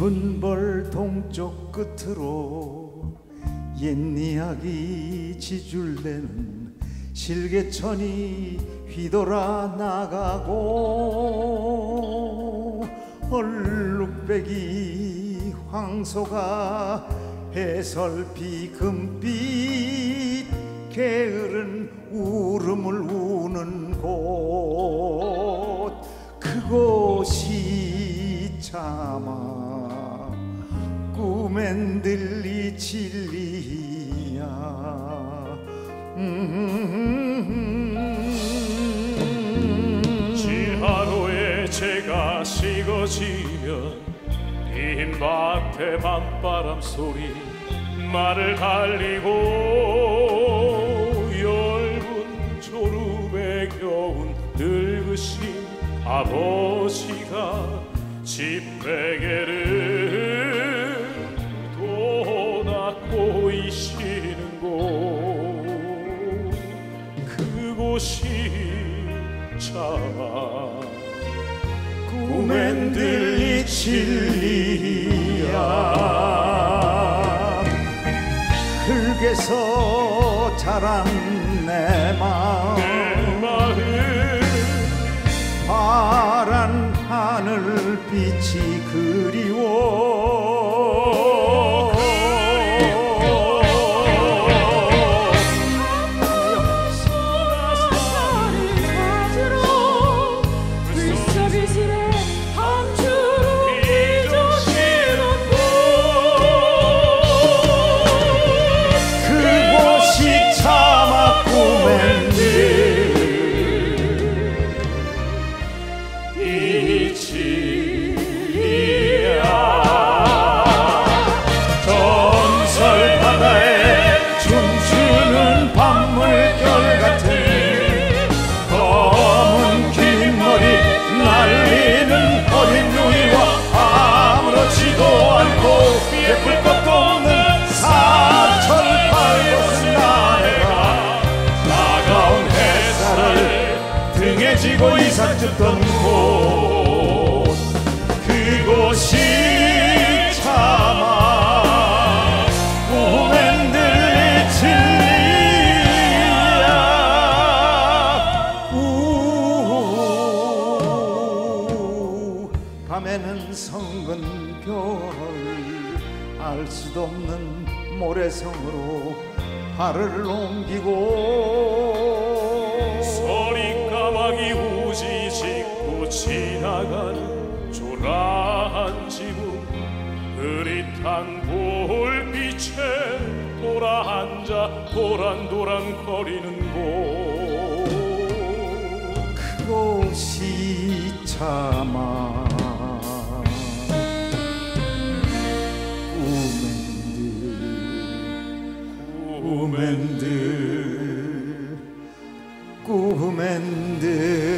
깊은 벌 동쪽 끝으로 옛 이야기 지줄대는 실개천이 휘돌아 나가고 얼룩배기 황소가 해설피 금빛 게으른 울음을 우는 곳 그곳이 차마 꿈엔 들리 진리야. 지하로에 재가 식어지면 빈 밭에 밤바람 소리 말을 달리고 엷은 졸음에 겨운 늙으신 아버지가 집베개를 돋아 꼬이시는 곳 그곳이 차마 꿈엔 들리 진리야. 흙에서 자란 내 마음 파란 하늘빛이 그리워. 소나사를 찾으러 불서비스레 함주로 빚어지는 곳 그곳이 차마 꿈엔 이치리야. 전설 바다에 춤추는 밤물결 같은 검은 긴 머리 날리는 어린 누이와 아무렇지도 않고 예쁠 것도 없는 사철 발벗은 나래가 차가운 햇살을 등에 지고 이삭 줍던 곳 그곳이 차마 꿈엔 들릴 진리야. 밤에는 성근 별 알 수도 없는 모래성으로 발을 옮기고 서리까마귀 우지 짚고 지나가는 초라한 지붕 흐릿한 볼빛에 돌아앉아 도란도란 거리는 곳 그곳이 차마 꿈엔들 꿈엔들